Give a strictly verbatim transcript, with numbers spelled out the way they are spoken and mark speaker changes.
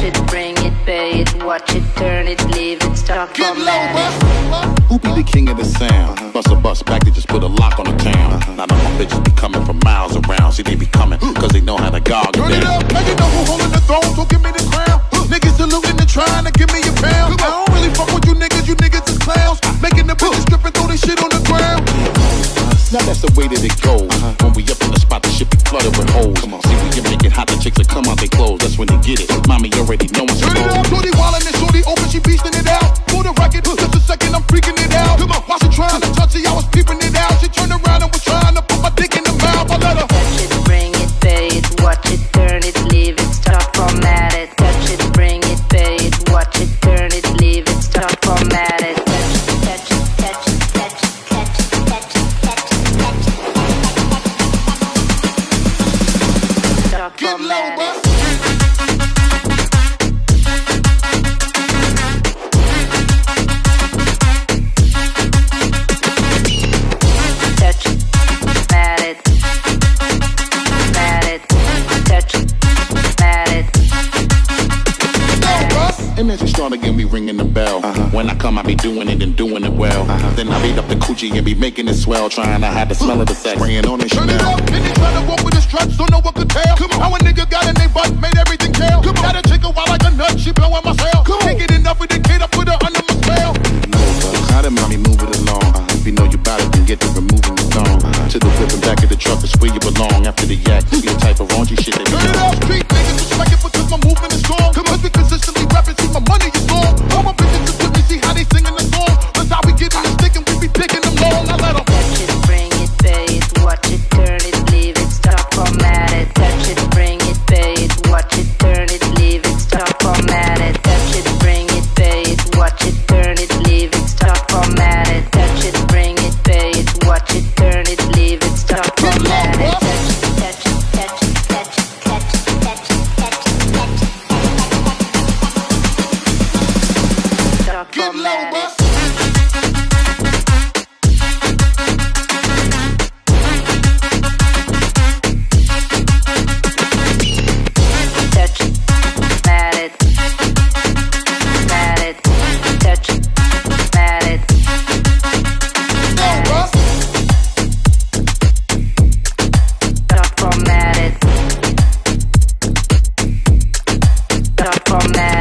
Speaker 1: it, bring it, pay it, watch it, turn it, leave it, stop, format it.
Speaker 2: Who be the king of the sound? Uh-huh. Bust a bus back, they just put a lock on the town. Uh-huh. Now my bitches be coming from miles around. See, they be coming, cause they know how to gog
Speaker 3: Turn
Speaker 2: it
Speaker 3: it
Speaker 2: down.
Speaker 3: up, and you know who holding the throne, so give me the crown. Huh. Niggas saluting and trying to give me a pound. I don't really fuck with you niggas, you niggas is clowns. Making the bitches strip and throw this shit on the ground.
Speaker 2: Now that's the way that it goes. Uh-huh. When we up in the spot, the shit be flooded with hoes. Come on, see, we can make it hot, the chicks that come out they clothes. That's when they get it. Mommy already know what's
Speaker 3: Turn it up, shorty wildin' and shorty open, she beastin' it out. For the record, just a second, I'm freaking it out. Come on, while she trying to touch it, I was peeping it out. She turned around and was trying to put my dick in the mouth. I let her
Speaker 1: touch it, bring it, pay it, watch it, turn it, leave it, stop, format it. Touch it, bring it, pay it, watch it, turn it, leave it, stop, format it. Touch it, touch it, touch it, touch it, touch it, touch it, touch it, touch it. Stop, format it.
Speaker 2: Imagine strong again, we ringing the bell. Uh-huh. When I come, I be doing it and doing it well. Uh-huh. Then I beat up the coochie and be making it swell, trying to hide the smell of the sex, spraying on it.
Speaker 3: Turn it up, and they trying to walk with the struts, don't know what could tell. Come on, how a nigga got in they butt, made everything tell. Come on, got a chick a wild like a nut, she blowing my cell. Come on, can't get enough of the kid, I put her under my spell.
Speaker 2: No, but how did mommy move it along? Uh-huh. If you know you bout it, then get to removing the thong. Uh-huh. To the whip and back of the truck is where you belong. After the yak, be the type of raunchy shit that we
Speaker 3: turn it up, street niggas respect it because my movement is strong. Come on, we consistently rapping, see my money is long. All my bitches just let me see how they singing the song. That's how we get in the stick and we be taking them long. I let them
Speaker 1: touch it, bring it, pay it, watch it, turn it, leave it, stop, format it. Touch it, bring it, pay it, watch it, turn it, leave it, stop, format it. Touch it, bring it, pay it, watch it, turn it, leave it, stop, format it. Touch it, bring it, pay it, watch it, turn it, leave it, stop, format it. Touch it, touch it, touch it, touch it, touch it, touch it, touch it, touch it. Stop, format it. Format.